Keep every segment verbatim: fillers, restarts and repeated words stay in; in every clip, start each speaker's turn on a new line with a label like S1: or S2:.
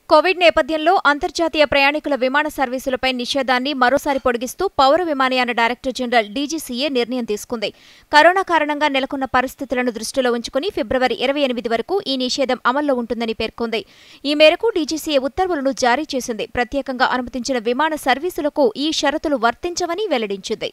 S1: Covid నేపథ్యంలో అంతర్జాతీయ ప్రయాణికుల విమాన సర్వీసులపై నిషేధాన్ని మరోసారి పొడిగిస్తూ పౌర విమానయాన డైరెక్టర్ జనరల్ డీజీసీఏ నిర్ణయం తీసుకుంది. కరోనా కారణంగా నెలకొన్న పరిస్థితులను దృష్టిలో ఉంచుకుని ఫిబ్రవరి ఇరవై ఎనిమిది వరకు ఈ నిషేధం అమల్లో ఉంటుందని పేర్కొంది. ఈ మేరకు డీజీసీఏ ఉత్తర్వులను జారీ చేసింది. ప్రత్యేకంగా అనుమతించిన విమాన సర్వీసులకు ఈ షరతులు వర్తించవని వెల్లడించింది.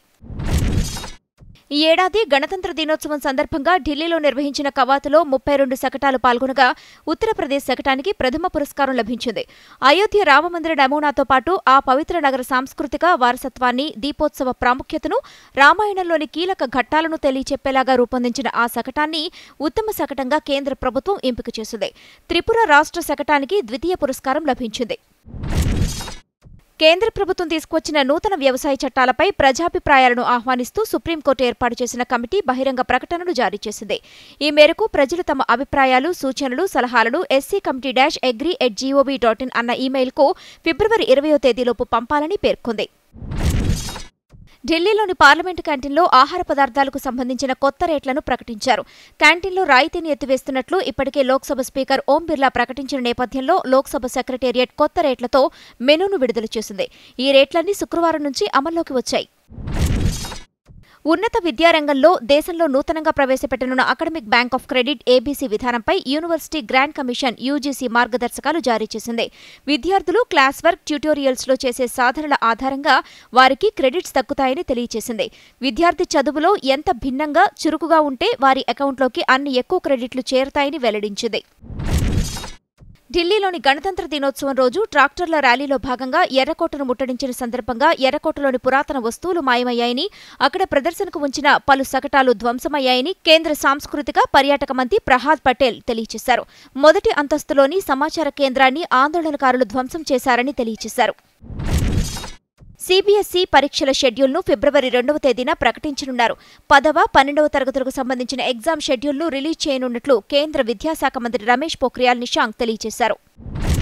S1: ఈ ఏడాది గణతంత్ర దినోత్సవం సందర్భంగా ఢిల్లీలో నిర్వహించిన కవాతులో ముప్పై రెండు శకటాలు పాల్గొనగా ఉత్తరప్రదేశ్ శకటానికి ప్రథమ పురస్కారం లభించింది. అయోధ్య రామమందిర నమూనాతో పాటు ఆ పవిత్ర నగర సాంస్కృతిక వారసత్వాన్ని, దీపోత్సవ ప్రాముఖ్యతను, రామాయణంలోని కీలక ఘట్టాలను తెలియచెప్పేలాగా రూపొందించిన ఆ శకటాన్ని ఉత్తమ శకటంగా కేంద్ర ప్రభుత్వం ఎంపిక చేసింది. త్రిపుర రాష్ట్ర శకటానికి ద్వితీయ పురస్కారం లభించింది. కేంద్ర ప్రభుత్వం తీసుకువచ్చిన నూతన వ్యవసాయ చట్టాలపై ప్రజాభిప్రాయాలను ఆహ్వానిస్తూ సుప్రీంకోర్టు ఏర్పాటు చేసిన కమిటీ బహిరంగ ప్రకటనను జారీ చేసింది. ఈ మేరకు ప్రజలు తమ అభిప్రాయాలు, సూచనలు, సలహాలను SC committee dash agri at G O V dot in అన్న ఈమెయిల్కు ఫిబ్రవరి ఇరవయో తేదీలోపు పంపాలని పేర్కొంది. ఢిల్లీలోని పార్లమెంటు క్యాంటీన్లో ఆహార పదార్థాలకు సంబంధించిన కొత్త రేట్లను ప్రకటించారు. క్యాంటీన్లో రాయితీని ఎత్తివేస్తున్నట్లు ఇప్పటికే లోక్సభ స్పీకర్ ఓం బిర్లా ప్రకటించిన నేపథ్యంలో లోక్సభ సెక్రటేరియట్ కొత్త రేట్లతో మెనూను విడుదల చేసింది. ఈ రేట్లన్నీ శుక్రవారం నుంచి అమల్లోకి వచ్చాయి. ఉన్నత విద్యారంగంలో దేశంలో నూతనంగా ప్రవేశపెట్టనున్న academic bank of credit ABC విధానంపై యూనివర్సిటీ గ్రాంట్ కమిషన్ యూజీసీ మార్గదర్శకాలు జారీ చేసింది. విద్యార్థులు క్లాస్ వర్క్, ట్యూటోరియల్స్లో చేసే సాధనల ఆధారంగా వారికి క్రెడిట్స్ దక్కుతాయని తెలియజేసింది. విద్యార్థి చదువులో ఎంత భిన్నంగా, చురుకుగా ఉంటే వారి అకౌంట్లోకి అన్ని ఎక్కువ క్రెడిట్లు చేరతాయని వెల్లడించింది. ఢిల్లీలోని గణతంత్ర దినోత్సవం రోజు ట్రాక్టర్ల ర్యాలీలో భాగంగా ఎర్రకోటను ముట్టడించిన సందర్భంగా ఎర్రకోటలోని పురాతన వస్తువులు మాయమయ్యాయని, అక్కడ ప్రదర్శనకు ఉంచిన పలు శకటాలు ధ్వంసమయ్యాయని కేంద్ర సాంస్కృతిక పర్యాటక మంత్రి ప్రహ్లాద్ పటేల్ తెలియజేశారు. మొదటి అంతస్తులోని సమాచార కేంద్రాన్ని ఆందోళనకారులు ధ్వంసం చేశారని తెలియజేశారు. సీబీఎస్ఈ పరీక్షల షెడ్యూల్ను ఫిబ్రవరి రెండవ తేదీన ప్రకటించనున్నారు. పదవ, పన్నెండవ తరగతులకు సంబంధించిన ఎగ్జామ్ షెడ్యూల్ను రిలీజ్ చేయనున్నట్లు కేంద్ర విద్యాశాఖ మంత్రి రమేష్ పోఖ్రియాల్ నిశాంక్ తెలియజేశారు.